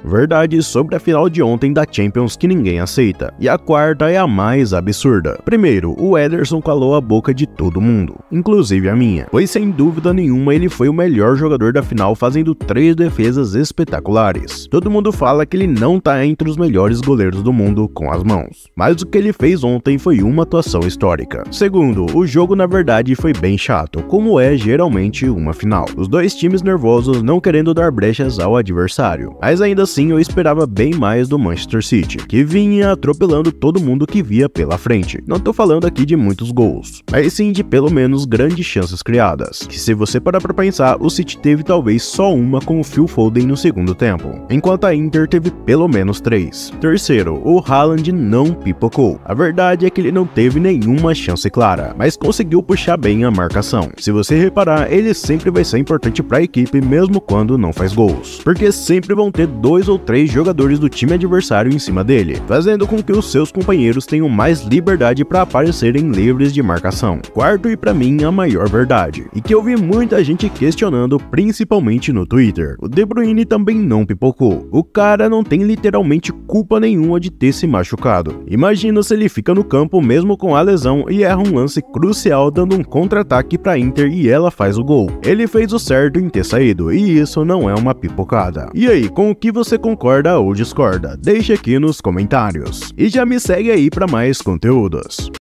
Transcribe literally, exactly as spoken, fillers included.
Verdades sobre a final de ontem da Champions que ninguém aceita. E a quarta é a mais absurda. Primeiro, o Ederson calou a boca de todo mundo, inclusive a minha, pois sem dúvida nenhuma ele foi o melhor jogador da final, fazendo três defesas espetaculares. Todo mundo fala que ele não tá entre os melhores goleiros do mundo com as mãos, mas o que ele fez ontem foi uma atuação histórica. Segundo, o jogo na verdade foi bem chato, como é geralmente uma final. Os dois times nervosos não querendo dar brechas ao adversário, mas ainda assim eu esperava bem mais do Manchester City, que vinha atropelando todo mundo que via pela frente. Não tô falando aqui de muitos gols, mas sim de pelo menos grandes chances criadas, que se você parar pra pensar, o City teve talvez só uma com o Phil Foden no segundo tempo, enquanto a Inter teve pelo menos três. Terceiro, o Haaland não pipocou. A verdade é que ele não teve nenhuma chance clara, mas conseguiu puxar bem a marcação. Se você reparar, ele sempre vai ser importante para a equipe mesmo quando não faz gols, porque sempre vão ter dois ou três jogadores do time adversário em cima dele, fazendo com que os seus companheiros tenham mais liberdade para aparecerem livres de marcação. Quarto, e para mim a maior verdade, e que eu vi muita gente questionando, principalmente no Twitter, o De Bruyne também não pipocou. O cara não tem literalmente culpa nenhuma de ter se machucado. Imagina se ele fica no campo mesmo com a lesão e erra um lance crucial dando um contra-ataque para Inter e ela faz o gol. Ele fez o certo em ter saído, e isso não é uma pipocada. E aí, com o que você concorda ou discorda? Deixa aqui nos comentários. E já me segue aí para mais conteúdos.